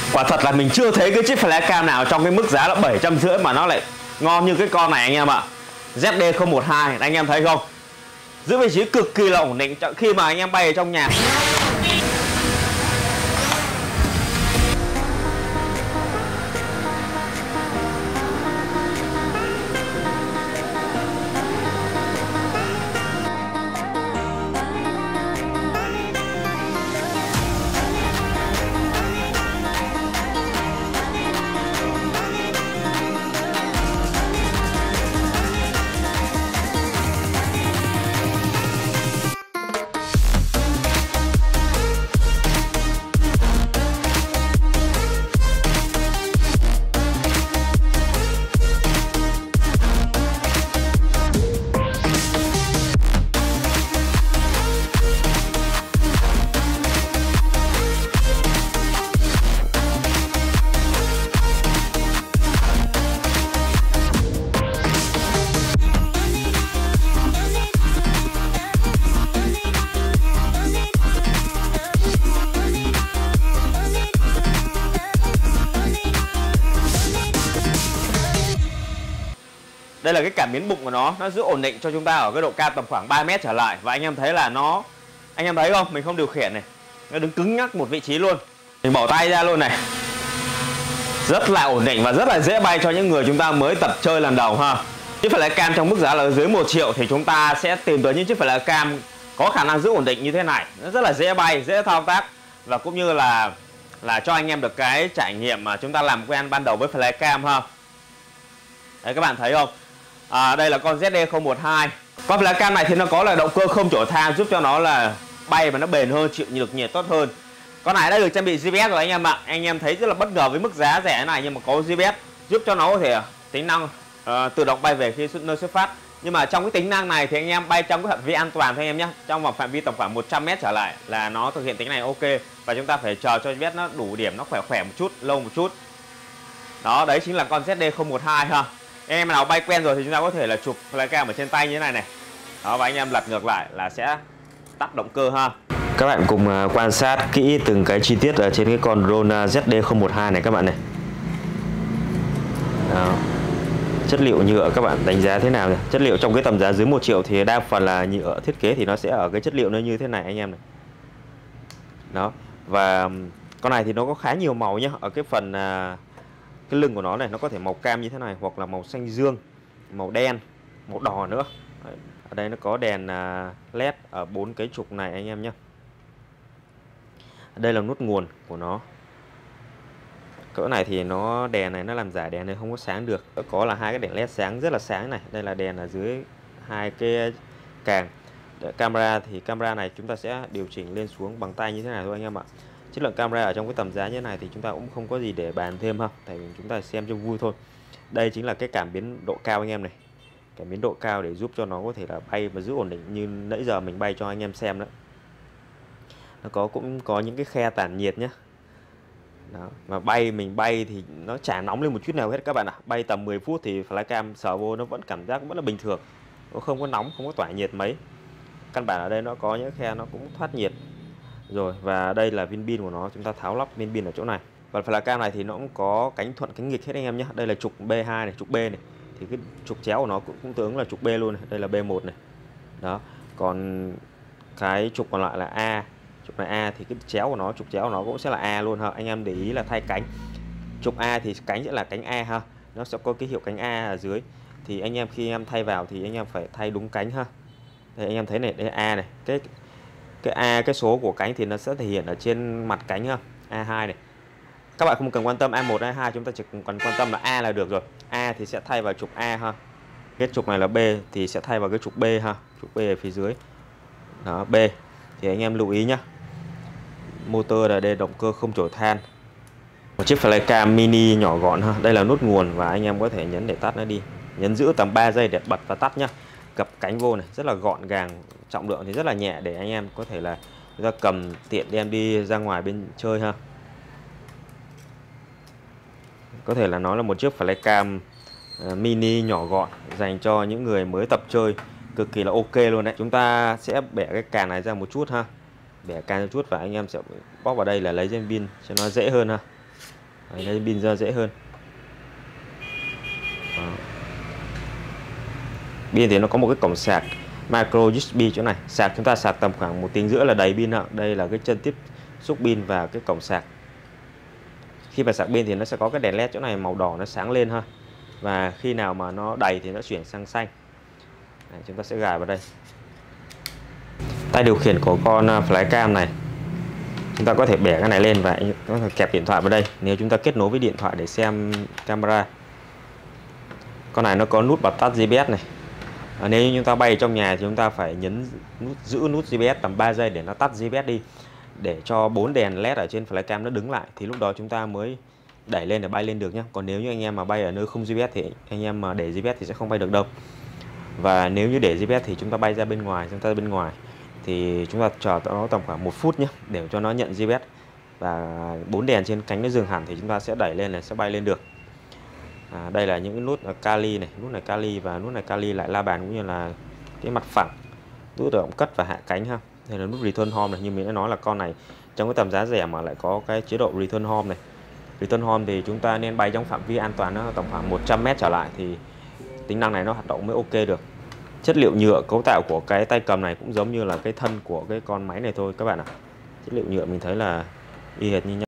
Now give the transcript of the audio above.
Quả thật là mình chưa thấy cái chiếc flycam nào trong cái mức giá là 750 mà nó lại ngon như cái con này anh em ạ. ZD012 anh em thấy không? Giữ vị trí cực kỳ là ổn định khi mà anh em bay ở trong nhà. Đây là cái cảm biến bụng của nó giữ ổn định cho chúng ta ở cái độ cao tầm khoảng 3 mét trở lại. Và anh em thấy là anh em thấy không, mình không điều khiển này, nó đứng cứng nhắc một vị trí luôn. Mình bỏ tay ra luôn này, rất là ổn định và rất là dễ bay cho những người chúng ta mới tập chơi lần đầu ha. Chiếc flycam trong mức giá là dưới 1 triệu thì chúng ta sẽ tìm tới những chiếc flycam có khả năng giữ ổn định như thế này. Nó rất là dễ bay, dễ thao tác và cũng như là cho anh em được cái trải nghiệm mà chúng ta làm quen ban đầu với flycam ha. Đấy, các bạn thấy không? Đây là con ZD012. Con flycam này thì nó có là động cơ không chổi than giúp cho nó là bay và nó bền hơn, chịu được nhiệt tốt hơn. Con này đã được trang bị GPS rồi anh em ạ. Anh em thấy rất là bất ngờ với mức giá rẻ này nhưng mà có GPS giúp cho nó có thể tính năng tự động bay về khi nơi xuất phát. Nhưng mà trong cái tính năng này thì anh em bay trong cái phạm vi an toàn thôi anh em nhé. Trong vòng phạm vi tầm khoảng 100 m trở lại là nó thực hiện tính này ok. Và chúng ta phải chờ cho GPS nó đủ điểm, nó khỏe một chút, lâu một chút. Đó, đấy chính là con ZD012 ha. Anh em nào bay quen rồi thì chúng ta có thể là chụp flycam ở trên tay như thế này này. Đó, và anh em lật ngược lại là sẽ tắt động cơ ha. Các bạn cùng quan sát kỹ từng cái chi tiết ở trên cái con drone ZD012 này các bạn này. Đó. Chất liệu nhựa các bạn đánh giá thế nào nhỉ? Chất liệu trong cái tầm giá dưới 1 triệu thì đa phần là nhựa, thiết kế thì nó sẽ ở cái chất liệu nó như thế này anh em này. Đó. Và con này thì nó có khá nhiều màu nhá. Ở cái phần cái lưng của nó này nó có thể màu cam như thế này hoặc là màu xanh dương, màu đen, màu đỏ nữa. Ở đây nó có đèn LED ở 4 cái trục này anh em nhé. Đây là nút nguồn của nó. Cỡ này thì đèn này nó làm giả đèn này không có sáng được. Có là 2 cái đèn LED sáng rất là sáng này. Đây là đèn ở dưới 2 cái càng. Camera thì camera này chúng ta sẽ điều chỉnh lên xuống bằng tay như thế này thôi anh em ạ. Chất lượng camera ở trong cái tầm giá như thế này thì chúng ta cũng không có gì để bàn thêm ha, tại vì chúng ta xem cho vui thôi. Đây chính là cái cảm biến độ cao anh em này. Cảm biến độ cao để giúp cho nó có thể là bay và giữ ổn định như nãy giờ mình bay cho anh em xem đó. Nó cũng có những cái khe tản nhiệt nhé. Đó. Và mình bay thì nó chả nóng lên một chút nào hết các bạn ạ. Bay tầm 10 phút thì flycam sờ vô nó vẫn cảm giác vẫn là bình thường. Nó không có nóng, không có tỏa nhiệt mấy. Căn bản ở đây nó có những khe nó cũng thoát nhiệt. Rồi, và đây là viên pin của nó, chúng ta tháo lắp viên pin ở chỗ này. Và flycam này thì nó cũng có cánh thuận cánh nghịch hết anh em nhé. Đây là trục B2 này, trục B này. Thì cái trục chéo của nó cũng tương ứng là trục B luôn này. Đây là B1 này. Đó. Còn cái trục còn lại là A. Trục này A thì cái chéo của nó, trục chéo của nó cũng sẽ là A luôn ha. Anh em để ý là thay cánh. Trục A thì cánh sẽ là cánh A ha. Nó sẽ có cái hiệu cánh A ở dưới. Thì anh em khi em thay vào thì anh em phải thay đúng cánh ha. Đây anh em thấy này, đây A này. Cái A, cái số của cánh thì nó sẽ thể hiện ở trên mặt cánh ha. A2 này. Các bạn không cần quan tâm A1, A2, chúng ta chỉ cần quan tâm là A là được rồi. A thì sẽ thay vào trục A ha. Cái trục này là B thì sẽ thay vào cái trục B ha. Trục B ở phía dưới. Đó, B. Thì anh em lưu ý nhá. Motor là đây, động cơ không chổi than. Một chiếc flycam mini nhỏ gọn ha. Đây là nút nguồn và anh em có thể nhấn để tắt nó đi. Nhấn giữ tầm 3 giây để bật và tắt nhá. Gập cánh vô này, rất là gọn gàng, trọng lượng thì rất là nhẹ để anh em có thể là chúng ta cầm tiện đem đi ra ngoài bên chơi ha. Có thể là nó là một chiếc flycam mini nhỏ gọn dành cho những người mới tập chơi, cực kỳ là ok luôn đấy. Chúng ta sẽ bẻ cái càng này ra một chút ha. Bẻ càng ra chút và anh em sẽ bóp vào đây là lấy trên pin cho nó dễ hơn ha. Đấy, lấy pin ra dễ hơn. Đó. Pin thì nó có một cái cổng sạc micro USB chỗ này, sạc chúng ta sạc tầm khoảng 1 tiếng rưỡi là đầy pin ạ. Đây là cái chân tiếp xúc pin và cái cổng sạc. Khi mà sạc pin thì nó sẽ có cái đèn led chỗ này màu đỏ nó sáng lên ha, và khi nào mà nó đầy thì nó chuyển sang xanh. Đấy, chúng ta sẽ gài vào đây. Tay điều khiển của con flycam này, chúng ta có thể bẻ cái này lên và có thể kẹp điện thoại vào đây nếu chúng ta kết nối với điện thoại để xem camera. Con này nó có nút bật tắt GPS này. Nếu như chúng ta bay trong nhà thì chúng ta phải giữ nút GPS tầm 3 giây để nó tắt GPS đi, để cho 4 đèn led ở trên flycam nó đứng lại, thì lúc đó chúng ta mới đẩy lên để bay lên được nhé. Còn nếu như anh em mà bay ở nơi không GPS thì anh em mà để GPS thì sẽ không bay được đâu. Và nếu như để GPS thì chúng ta bay ra bên ngoài, thì chúng ta chờ nó tầm khoảng 1 phút nhé để cho nó nhận GPS, và 4 đèn trên cánh nó dừng hẳn thì chúng ta sẽ đẩy lên này, sẽ bay lên được. Đây là những cái nút kali này, nút này kali và nút này kali lại la bàn cũng như là cái mặt phẳng, nút động cất và hạ cánh ha. Đây là nút return home này, như mình đã nói là con này trong cái tầm giá rẻ mà lại có cái chế độ return home này. Return home thì chúng ta nên bay trong phạm vi an toàn, nó tầm khoảng 100m trở lại thì tính năng này nó hoạt động mới ok được. Chất liệu nhựa cấu tạo của cái tay cầm này cũng giống như là cái thân của cái con máy này thôi các bạn ạ. Chất liệu nhựa mình thấy là y hệt như nhau.